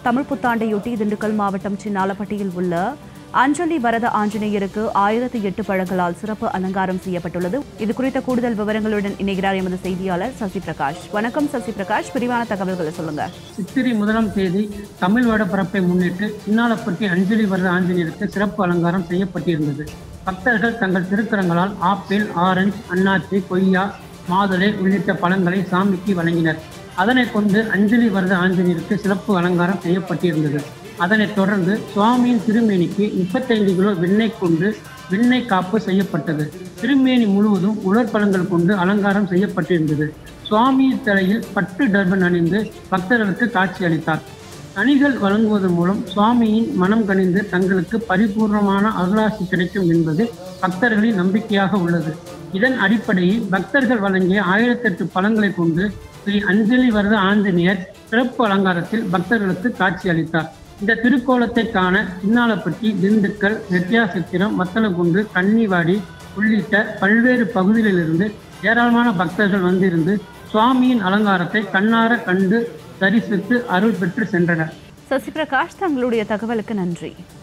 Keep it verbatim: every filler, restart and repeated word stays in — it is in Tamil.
தமிழ் புத்தாண்டையொட்டி திண்டுக்கல் மாவட்டம் சின்னாலப்பட்டியில் உள்ள அஞ்சலி வரத ஆஞ்சநேயருக்கு ஆயிரத்தி எட்டு பழங்களால் சிறப்பு அலங்காரம் செய்யப்பட்டுள்ளது. இது குறித்த கூடுதல் விவரங்களுடன் இணைகிறார் எமது செய்தியாளர் சசி பிரகாஷ். வணக்கம் சசி பிரகாஷ், விரிவான தகவல்களை சொல்லுங்க. சித்திரை முதலாம் தேதி தமிழ் வருடப்பிறப்பை முன்னிட்டு சின்னாலப்பட்டி அஞ்சலி வரத ஆஞ்சநேயருக்கு சிறப்பு அலங்காரம் செய்யப்பட்டிருந்தது. பக்தர்கள் தங்கள் திருக்கரங்களால் ஆப்பிள், ஆரஞ்சு, அன்னாச்சி, கொய்யா, மாதுளை உள்ளிட்ட பழங்களை சாமிக்கு வழங்கினர். அதனைக் கொண்டு அஞ்சலி வரத ஆஞ்சநேயருக்கு சிறப்பு அலங்காரம் செய்யப்பட்டிருந்தது. அதனைத் தொடர்ந்து சுவாமியின் திருமேனிக்கு முப்பத்தைந்து கிலோ வெண்ணெய் கொண்டு வெண்ணெய் காப்பு செய்யப்பட்டது. திருமேனி முழுவதும் உலர்பழங்கள் கொண்டு அலங்காரம் செய்யப்பட்டிருந்தது. சுவாமியின் தலையில் பட்டு டர்பன் அணிந்து பக்தர்களுக்கு காட்சி அளித்தார். கனிகள் வழங்குவதன் மூலம் சுவாமியின் மனம் கனிந்து தங்களுக்கு பரிபூர்ணமான அருளாசி கிடைக்கும் என்பது பக்தர்களின் நம்பிக்கையாக உள்ளது. இதன் அடிப்படையில் பக்தர்கள் வழங்கிய ஆயிரத்தி எட்டு பழங்களை கொண்டு ஸ்ரீ அஞ்சலி வரத ஆஞ்சநேயர் சிறப்பு அலங்காரத்தில் பக்தர்களுக்கு காட்சி அளித்தார். இந்த திருக்கோலத்தை காண சின்னாலப்பட்டி, திண்டுக்கல், ரெட்டியாசத்திரம், வத்தலகுண்டு, கன்னிவாடி உள்ளிட்ட பல்வேறு பகுதிகளிலிருந்து ஏராளமான பக்தர்கள் வந்திருந்து சுவாமியின் அலங்காரத்தை கண்ணார கண்டு தரிசித்து அருள் பெற்று சென்றனர். சசி பிரகாஷ், தங்களுடைய தகவலுக்கு நன்றி.